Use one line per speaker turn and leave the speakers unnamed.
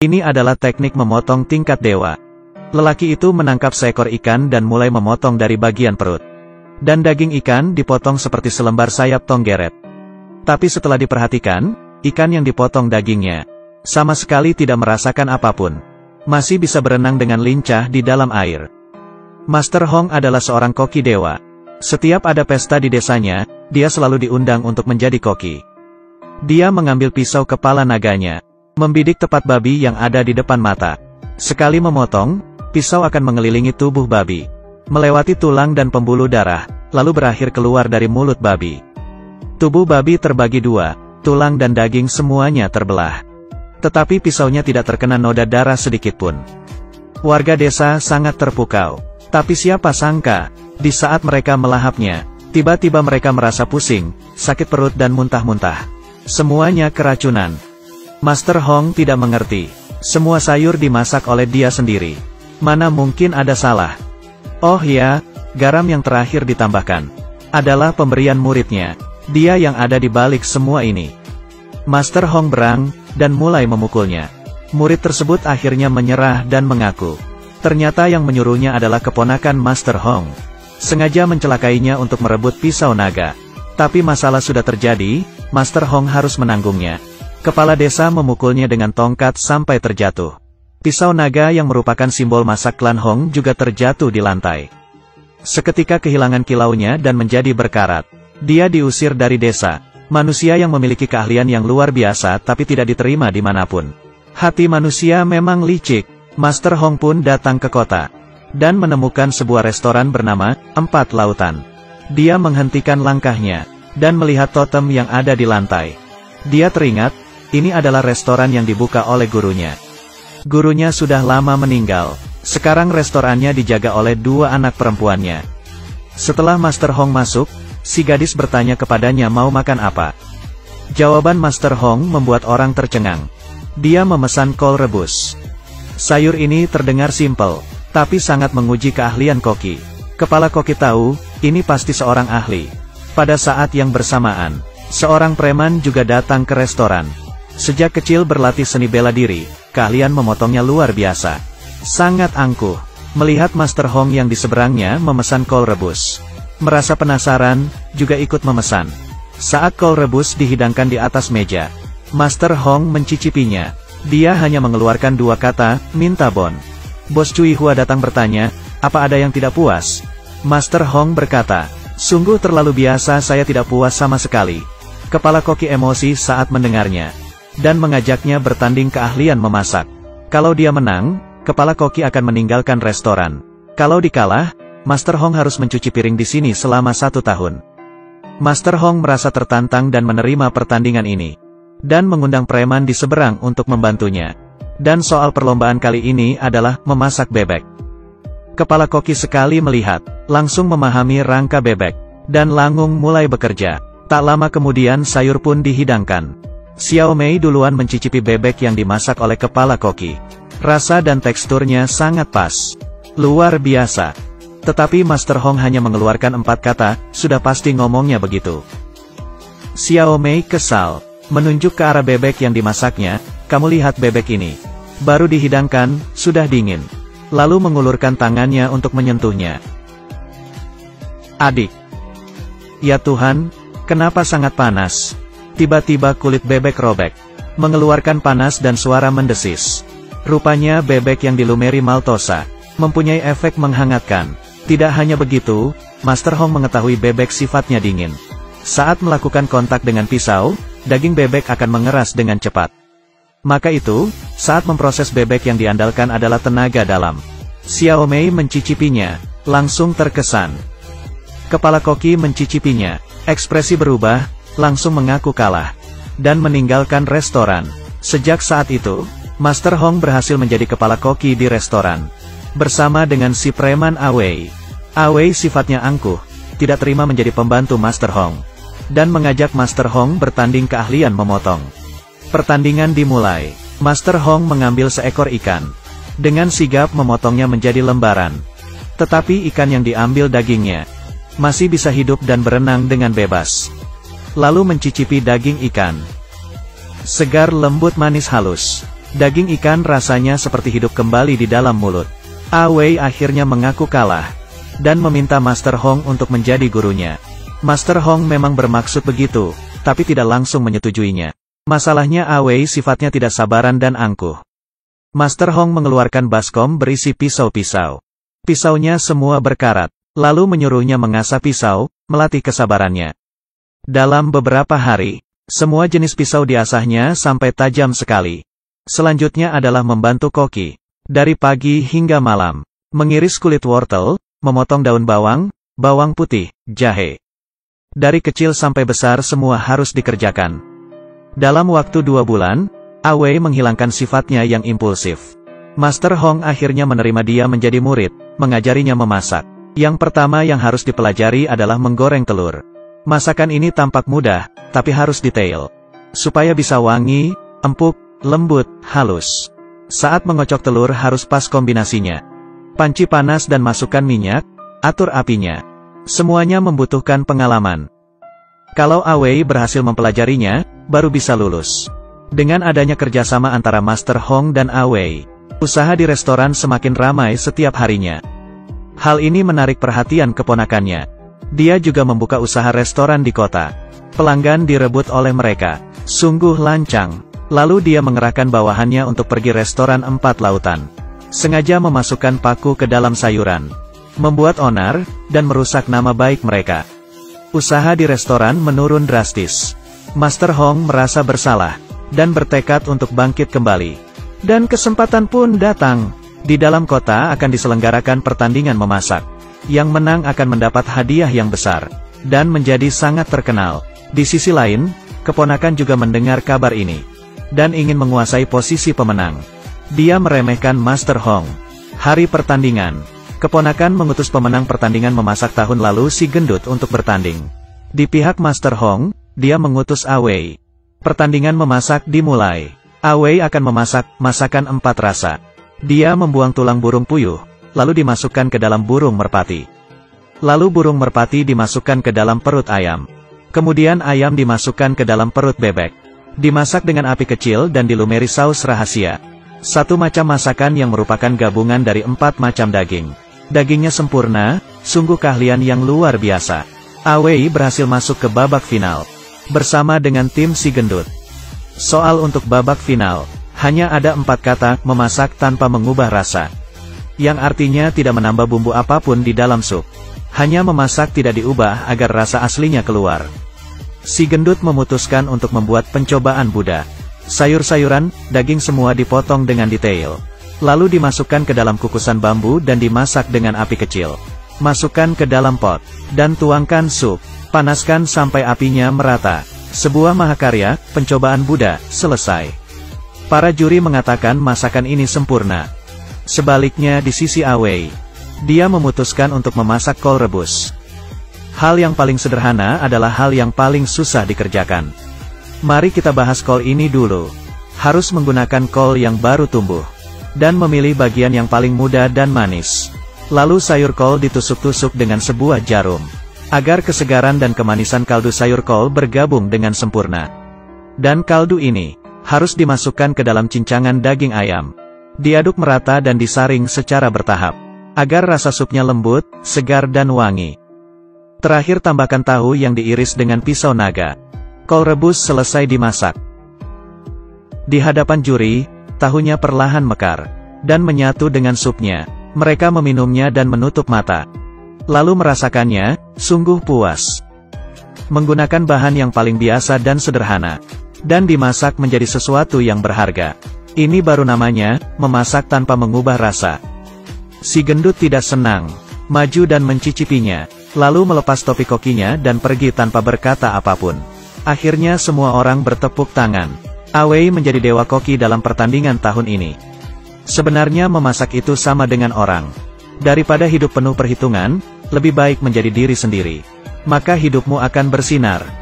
Ini adalah teknik memotong tingkat dewa. Lelaki itu menangkap seekor ikan dan mulai memotong dari bagian perut. Dan daging ikan dipotong seperti selembar sayap tonggeret. Tapi setelah diperhatikan, ikan yang dipotong dagingnya sama sekali tidak merasakan apapun. Masih bisa berenang dengan lincah di dalam air. Master Hong adalah seorang koki dewa. Setiap ada pesta di desanya, dia selalu diundang untuk menjadi koki. Dia mengambil pisau kepala naganya, membidik tepat babi yang ada di depan mata. Sekali memotong, pisau akan mengelilingi tubuh babi, melewati tulang dan pembuluh darah, lalu berakhir keluar dari mulut babi. Tubuh babi terbagi dua, tulang dan daging semuanya terbelah. Tetapi pisaunya tidak terkena noda darah sedikitpun. Warga desa sangat terpukau. Tapi siapa sangka, di saat mereka melahapnya, tiba-tiba mereka merasa pusing, sakit perut dan muntah-muntah. Semuanya keracunan. Master Hong tidak mengerti. Semua sayur dimasak oleh dia sendiri. Mana mungkin ada salah? Oh ya, garam yang terakhir ditambahkan adalah pemberian muridnya. Dia yang ada di balik semua ini. Master Hong berang, dan mulai memukulnya. Murid tersebut akhirnya menyerah dan mengaku. Ternyata yang menyuruhnya adalah keponakan Master Hong. Sengaja mencelakainya untuk merebut pisau naga. Tapi masalah sudah terjadi, Master Hong harus menanggungnya. Kepala desa memukulnya dengan tongkat sampai terjatuh. Pisau naga yang merupakan simbol masa klan Hong juga terjatuh di lantai. Seketika kehilangan kilaunya dan menjadi berkarat. Dia diusir dari desa. Manusia yang memiliki keahlian yang luar biasa tapi tidak diterima dimanapun. Hati manusia memang licik. Master Hong pun datang ke kota. Dan menemukan sebuah restoran bernama Empat Lautan. Dia menghentikan langkahnya. Dan melihat totem yang ada di lantai. Dia teringat, ini adalah restoran yang dibuka oleh gurunya. Gurunya sudah lama meninggal. Sekarang restorannya dijaga oleh dua anak perempuannya. Setelah Master Hong masuk, si gadis bertanya kepadanya mau makan apa. Jawaban Master Hong membuat orang tercengang. Dia memesan kol rebus. Sayur ini terdengar simpel, tapi sangat menguji keahlian koki. Kepala koki tahu, ini pasti seorang ahli. Pada saat yang bersamaan, seorang preman juga datang ke restoran. Sejak kecil berlatih seni bela diri, keahlian memotongnya luar biasa. Sangat angkuh, melihat Master Hong yang di seberangnya memesan kol rebus. Merasa penasaran, juga ikut memesan. Saat kol rebus dihidangkan di atas meja, Master Hong mencicipinya. Dia hanya mengeluarkan dua kata, minta bon. Bos Cui Hua datang bertanya, apa ada yang tidak puas? Master Hong berkata, sungguh terlalu biasa, saya tidak puas sama sekali. Kepala koki emosi saat mendengarnya. Dan mengajaknya bertanding keahlian memasak. Kalau dia menang, kepala koki akan meninggalkan restoran. Kalau dikalah, Master Hong harus mencuci piring di sini selama 1 tahun. Master Hong merasa tertantang dan menerima pertandingan ini. Dan mengundang preman di seberang untuk membantunya. Dan soal perlombaan kali ini adalah memasak bebek. Kepala koki sekali melihat, langsung memahami rangka bebek. Dan langsung mulai bekerja. Tak lama kemudian sayur pun dihidangkan. Xiao Mei duluan mencicipi bebek yang dimasak oleh kepala koki. Rasa dan teksturnya sangat pas. Luar biasa. Tetapi Master Hong hanya mengeluarkan 4 kata, sudah pasti ngomongnya begitu. Xiao Mei kesal, menunjuk ke arah bebek yang dimasaknya, kamu lihat bebek ini. Baru dihidangkan, sudah dingin. Lalu mengulurkan tangannya untuk menyentuhnya. Adik. Ya Tuhan, kenapa sangat panas? Tiba-tiba kulit bebek robek, mengeluarkan panas dan suara mendesis. Rupanya bebek yang dilumeri maltosa, mempunyai efek menghangatkan. Tidak hanya begitu, Master Hong mengetahui bebek sifatnya dingin. Saat melakukan kontak dengan pisau, daging bebek akan mengeras dengan cepat. Maka itu, saat memproses bebek yang diandalkan adalah tenaga dalam. Xiao Mei mencicipinya, langsung terkesan. Kepala koki mencicipinya, ekspresi berubah, langsung mengaku kalah, dan meninggalkan restoran. Sejak saat itu, Master Hong berhasil menjadi kepala koki di restoran. Bersama dengan si preman Awei. Awei sifatnya angkuh, tidak terima menjadi pembantu Master Hong. Dan mengajak Master Hong bertanding keahlian memotong. Pertandingan dimulai. Master Hong mengambil seekor ikan. Dengan sigap memotongnya menjadi lembaran. Tetapi ikan yang diambil dagingnya masih bisa hidup dan berenang dengan bebas. Lalu mencicipi daging ikan. Segar lembut manis halus. Daging ikan rasanya seperti hidup kembali di dalam mulut. Awei akhirnya mengaku kalah, dan meminta Master Hong untuk menjadi gurunya. Master Hong memang bermaksud begitu, tapi tidak langsung menyetujuinya. Masalahnya Awei sifatnya tidak sabaran dan angkuh. Master Hong mengeluarkan baskom berisi pisau-pisau. Pisaunya semua berkarat, lalu menyuruhnya mengasah pisau, melatih kesabarannya. Dalam beberapa hari, semua jenis pisau diasahnya sampai tajam sekali. Selanjutnya adalah membantu koki. Dari pagi hingga malam, mengiris kulit wortel, memotong daun bawang, bawang putih, jahe. Dari kecil sampai besar semua harus dikerjakan. Dalam waktu 2 bulan, Awei menghilangkan sifatnya yang impulsif. Master Hong akhirnya menerima dia menjadi murid, mengajarinya memasak. Yang pertama yang harus dipelajari adalah menggoreng telur. Masakan ini tampak mudah, tapi harus detail. Supaya bisa wangi, empuk, lembut, halus. Saat mengocok telur harus pas kombinasinya. Panci panas dan masukkan minyak, atur apinya. Semuanya membutuhkan pengalaman. Kalau Awei berhasil mempelajarinya, baru bisa lulus. Dengan adanya kerjasama antara Master Hong dan Awei, usaha di restoran semakin ramai setiap harinya. Hal ini menarik perhatian keponakannya. Dia juga membuka usaha restoran di kota. Pelanggan direbut oleh mereka. Sungguh lancang. Lalu dia mengerahkan bawahannya untuk pergi restoran 4 lautan. Sengaja memasukkan paku ke dalam sayuran. Membuat onar, dan merusak nama baik mereka. Usaha di restoran menurun drastis. Master Hong merasa bersalah, dan bertekad untuk bangkit kembali. Dan kesempatan pun datang. Di dalam kota akan diselenggarakan pertandingan memasak. Yang menang akan mendapat hadiah yang besar, dan menjadi sangat terkenal. Di sisi lain, keponakan juga mendengar kabar ini, dan ingin menguasai posisi pemenang. Dia meremehkan Master Hong. Hari pertandingan, keponakan mengutus pemenang pertandingan memasak tahun lalu si gendut untuk bertanding. Di pihak Master Hong, dia mengutus Awei. Pertandingan memasak dimulai. Awei akan memasak masakan 4 rasa. Dia membuang tulang burung puyuh, lalu dimasukkan ke dalam burung merpati. Lalu burung merpati dimasukkan ke dalam perut ayam. Kemudian ayam dimasukkan ke dalam perut bebek. Dimasak dengan api kecil dan dilumuri saus rahasia. Satu macam masakan yang merupakan gabungan dari 4 macam daging. Dagingnya sempurna, sungguh keahlian yang luar biasa. Awei berhasil masuk ke babak final, bersama dengan tim si gendut. Soal untuk babak final, hanya ada 4 kata memasak tanpa mengubah rasa. Yang artinya tidak menambah bumbu apapun di dalam sup. Hanya memasak tidak diubah agar rasa aslinya keluar. Si gendut memutuskan untuk membuat pencobaan Buddha. Sayur-sayuran, daging semua dipotong dengan detail. Lalu dimasukkan ke dalam kukusan bambu dan dimasak dengan api kecil. Masukkan ke dalam pot, dan tuangkan sup. Panaskan sampai apinya merata. Sebuah mahakarya, pencobaan Buddha, selesai. Para juri mengatakan masakan ini sempurna. Sebaliknya di sisi Awei, dia memutuskan untuk memasak kol rebus. Hal yang paling sederhana adalah hal yang paling susah dikerjakan. Mari kita bahas kol ini dulu. Harus menggunakan kol yang baru tumbuh. Dan memilih bagian yang paling muda dan manis. Lalu sayur kol ditusuk-tusuk dengan sebuah jarum. Agar kesegaran dan kemanisan kaldu sayur kol bergabung dengan sempurna. Dan kaldu ini harus dimasukkan ke dalam cincangan daging ayam. Diaduk merata dan disaring secara bertahap. Agar rasa supnya lembut, segar dan wangi. Terakhir tambahkan tahu yang diiris dengan pisau naga. Kol rebus selesai dimasak. Di hadapan juri, tahunya perlahan mekar, dan menyatu dengan supnya. Mereka meminumnya dan menutup mata. Lalu merasakannya, sungguh puas. Menggunakan bahan yang paling biasa dan sederhana. Dan dimasak menjadi sesuatu yang berharga. Ini baru namanya, memasak tanpa mengubah rasa. Si gendut tidak senang. Maju dan mencicipinya. Lalu melepas topi kokinya dan pergi tanpa berkata apapun. Akhirnya semua orang bertepuk tangan. Awei menjadi dewa koki dalam pertandingan tahun ini. Sebenarnya memasak itu sama dengan orang. Daripada hidup penuh perhitungan, lebih baik menjadi diri sendiri. Maka hidupmu akan bersinar.